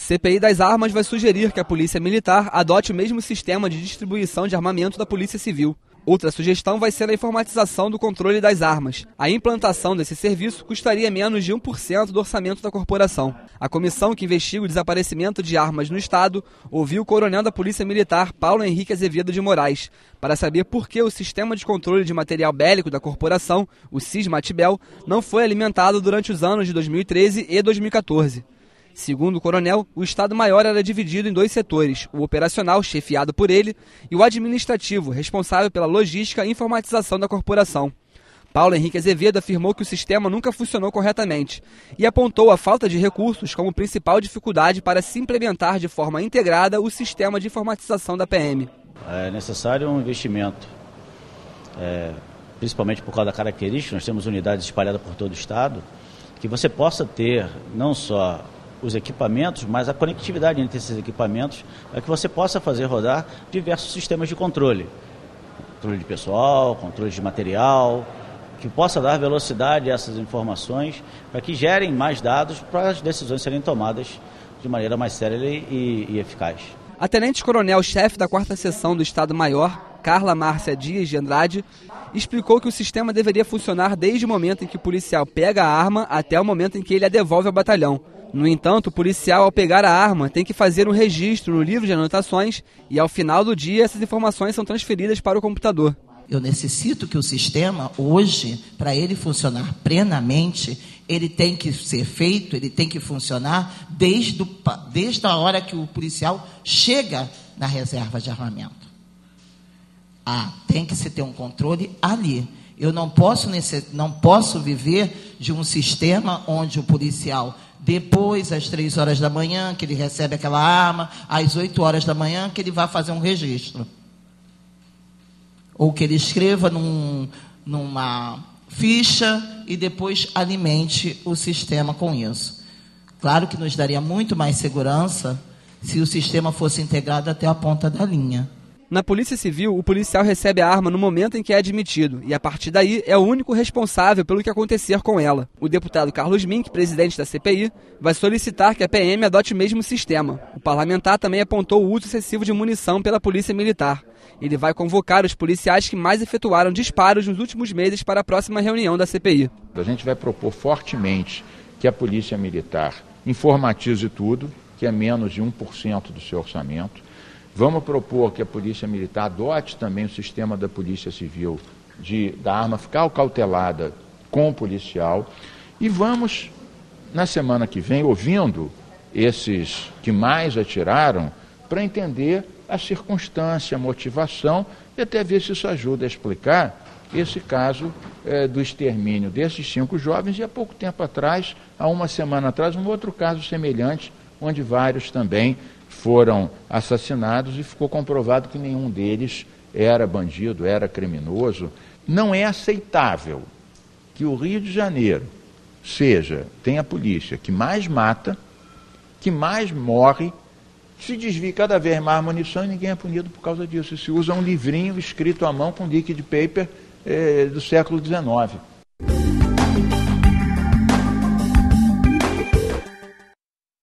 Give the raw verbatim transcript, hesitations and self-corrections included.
C P I das Armas vai sugerir que a Polícia Militar adote o mesmo sistema de distribuição de armamento da Polícia Civil. Outra sugestão vai ser a informatização do controle das armas. A implantação desse serviço custaria menos de um por cento do orçamento da corporação. A comissão que investiga o desaparecimento de armas no Estado ouviu o coronel da Polícia Militar, Paulo Henrique Azevedo de Moraes, para saber por que o sistema de controle de material bélico da corporação, o SISMATBEL, não foi alimentado durante os anos de dois mil e treze e dois mil e quatorze. Segundo o coronel, o Estado-Maior era dividido em dois setores, o operacional, chefiado por ele, e o administrativo, responsável pela logística e informatização da corporação. Paulo Henrique Azevedo afirmou que o sistema nunca funcionou corretamente e apontou a falta de recursos como principal dificuldade para se implementar de forma integrada o sistema de informatização da P M. É necessário um investimento, é, principalmente por causa da característica, nós temos unidades espalhadas por todo o Estado, que você possa ter não só os equipamentos, mas a conectividade entre esses equipamentos é que você possa fazer rodar diversos sistemas de controle. Controle de pessoal, controle de material, que possa dar velocidade a essas informações para que gerem mais dados para as decisões serem tomadas de maneira mais séria e, e eficaz. A tenente-coronel-chefe da quarta Seção do Estado-Maior, Carla Márcia Dias de Andrade, explicou que o sistema deveria funcionar desde o momento em que o policial pega a arma até o momento em que ele a devolve ao batalhão. No entanto, o policial, ao pegar a arma, tem que fazer um registro no livro de anotações e, ao final do dia, essas informações são transferidas para o computador. Eu necessito que o sistema, hoje, para ele funcionar plenamente, ele tem que ser feito, ele tem que funcionar desde, o, desde a hora que o policial chega na reserva de armamento. Ah, tem que se ter um controle ali. Eu não posso, não posso viver de um sistema onde o policial, depois, às três horas da manhã, que ele recebe aquela arma, às oito horas da manhã, que ele vai fazer um registro. Ou que ele escreva num, numa ficha e depois alimente o sistema com isso. Claro que nos daria muito mais segurança se o sistema fosse integrado até a ponta da linha. Na Polícia Civil, o policial recebe a arma no momento em que é admitido e, a partir daí, é o único responsável pelo que acontecer com ela. O deputado Carlos Mink, presidente da C P I, vai solicitar que a P M adote o mesmo sistema. O parlamentar também apontou o uso excessivo de munição pela Polícia Militar. Ele vai convocar os policiais que mais efetuaram disparos nos últimos meses para a próxima reunião da C P I. A gente vai propor fortemente que a Polícia Militar informatize tudo, que é menos de um por cento do seu orçamento. Vamos propor que a Polícia Militar adote também o sistema da Polícia Civil, de, da arma ficar cautelada com o policial. E vamos, na semana que vem, ouvindo esses que mais atiraram, para entender a circunstância, a motivação, e até ver se isso ajuda a explicar esse caso é, do extermínio desses cinco jovens, e há pouco tempo atrás, há uma semana atrás, um outro caso semelhante, onde vários também foram assassinados e ficou comprovado que nenhum deles era bandido, era criminoso. Não é aceitável que o Rio de Janeiro seja, tem a polícia que mais mata, que mais morre, se desvia cada vez mais munição e ninguém é punido por causa disso. Se usa um livrinho escrito à mão com liquid paper eh, do século dezenove.